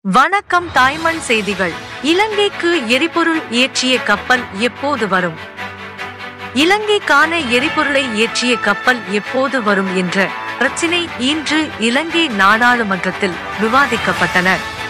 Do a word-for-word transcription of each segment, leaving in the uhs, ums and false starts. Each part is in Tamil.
வணக்கம் தாய்மண் செய்திகள். இலங்கைக்கு எரிபொருள் ஏற்றிய கப்பல் எப்போது வரும்? இலங்கைக்கான எரிபொருளை ஏற்றிய கப்பல் எப்போது வரும் என்ற பிரச்சினை இன்று இலங்கை நாடாளுமன்றத்தில் விவாதிக்கப்பட்டன.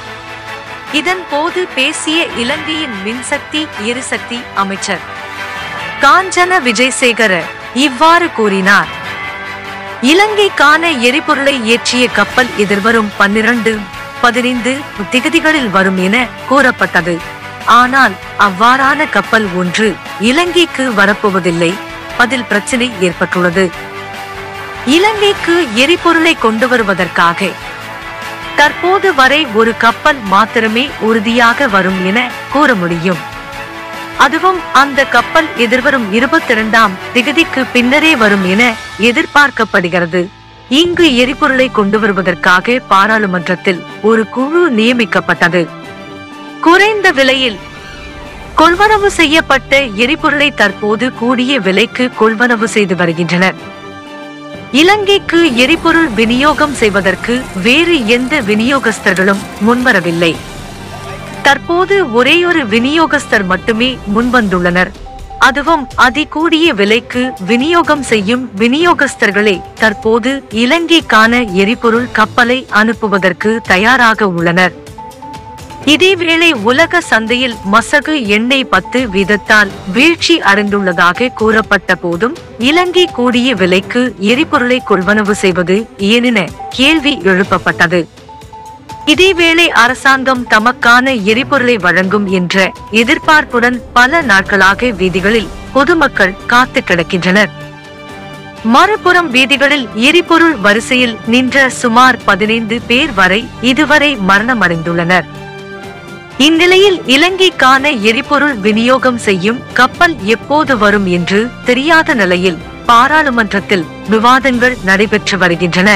இதன் போது பேசிய இலங்கையின் மின்சக்தி எரிசக்தி அமைச்சர் காஞ்சன விஜயசேகர இவ்வாறு கூறினார். இலங்கைக்கான எரிபொருளை ஏற்றிய கப்பல் எதிர்வரும் பன்னிரண்டு பதினைந்து திகதிகளில் வரும் என கூறப்பட்டது. ஆனால் அவ்வாறான கப்பல் ஒன்று இலங்கைக்கு வரப்போவதில்லை. அதில் பிரச்சினை ஏற்பட்டுள்ளது. இலங்கைக்கு எரிபொருளை கொண்டு வருவதற்காக தற்போது வரை ஒரு கப்பல் மாத்திரமே உறுதியாக வரும் என கூற முடியும். அதுவும் அந்த கப்பல் எதிர்வரும் இருபத்தி இரண்டாம் திகதிக்கு பின்னரே வரும் என எதிர்பார்க்கப்படுகிறது. இங்கு எரிபொருளை கொண்டு வருவதற்காக பாராளுமன்றத்தில் ஒரு குழு நியமிக்கப்பட்டது. குறைந்த விலையில் கொள்வனவு செய்யப்பட்ட எரிபொருளை தற்போது கூடிய விலைக்கு கொள்வனவு செய்து வருகின்றனர். இலங்கைக்கு எரிபொருள் விநியோகம் செய்வதற்கு வேறு எந்த விநியோகஸ்தர்களும் முன்வரவில்லை. தற்போது ஒரேயொரு விநியோகஸ்தர் மட்டுமே முன்வந்துள்ளனர். அதுவும் அதிகூடிய விலைக்கு விநியோகம் செய்யும் விநியோகஸ்தர்களே தற்போது இலங்கைக்கான எரிபொருள் கப்பலை அனுப்புவதற்கு தயாராக உள்ளனர். இதேவேளை உலக சந்தையில் மசகு எண்ணெய் பத்து வீதத்தால் வீழ்ச்சி அடைந்துள்ளதாக கூறப்பட்ட போதும் இலங்கை கூடிய விலைக்கு எரிபொருளை கொள்வனவு செய்வது ஏனென கேள்வி எழுப்பப்பட்டது. இதேவேளை அரசாங்கம் தமக்கான எரிபொருளை வழங்கும் என்ற எதிர்பார்ப்புடன் பல நாட்களாக வீதிகளில் பொதுமக்கள் காத்து கிடக்கின்றனர். மறுபுறம் வீதிகளில் எரிபொருள் வரிசையில் நின்ற சுமார் பதினைந்து பேர் வரை இதுவரை மரணமடைந்துள்ளனர். இந்நிலையில் இலங்கைக்கான எரிபொருள் விநியோகம் செய்யும் கப்பல் எப்போது வரும் என்று தெரியாத நிலையில் பாராளுமன்றத்தில் விவாதங்கள் நடைபெற்று வருகின்றன.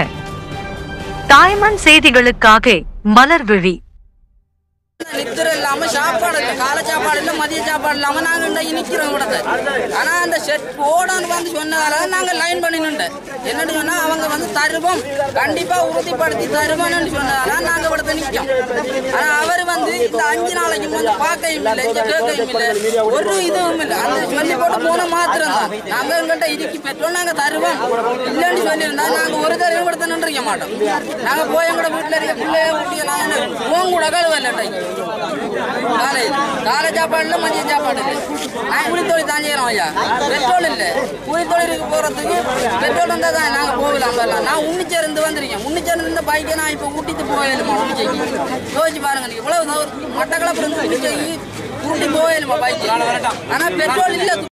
தாய்மண் செய்திகளுக்காக மலர்விழி. நித்திர இல்லாம சாப்பாடு இல்லை, காலை சாப்பாடு இல்லை, மதிய சாப்பாடு இல்லாம நாங்க நிக்கிறோம் கூட. ஆனா அந்த செட் போடான்னு வந்து சொன்னதால நாங்க லைன் பண்ணி நின்றோம். என்னன்னு சொன்னா அவங்க வந்து தருவோம், கண்டிப்பா உறுதிப்படுத்தி தருவோம்னு சொன்னதால நாங்க இവിടുത്തെ நிற்கும். ஆனா அவர் வந்து இந்த அஞ்சு நாளைக்கு வந்து பார்க்கையும் இல்லை, கேட்கையும் இல்லை, ஒரு இதுவும் இல்லை. அந்த சொல்லி போட்டு போன மாத்திரம் தான் நாங்க எங்கிட்ட இருக்கு பெட்ரோல் நாங்க தருவோம் இல்லைன்னு சொல்லியிருந்தா நாங்க ஒரு தடவை இവിടുത്തെ நின்றுக்க மாட்டோம். நாங்க போய் எங்கட வீட்டுல இருக்க பிள்ளைய ஊட்டிய நாங்க போங்க கூட கழுவ காலை காலை சாப்பாடு இல்லை, மதிய சாப்பாடு இல்லை. நாங்கள் கூலித்தொழில் தான் செய்யறோம் ஐயா. பெட்ரோல் இல்லை, கூலித்தொழிலுக்கு போறதுக்கு பெட்ரோல் வந்தா தான் நாங்க போகலாம். வரலாம். நான் உன்னிச்சேர் இருந்து வந்திருக்கேன். உன்னிச்சேர் இருந்த பைக்கை நான் இப்ப ஊட்டிட்டு போயிடுமா உன்னிச்சைக்கு. யோசிச்சு பாருங்க, இவ்வளவு மட்டக்களப்பு இருந்து உன்னிச்சைக்கு ஊட்டி போயிடுமா பைக்கு. ஆனா பெட்ரோல் இல்லை.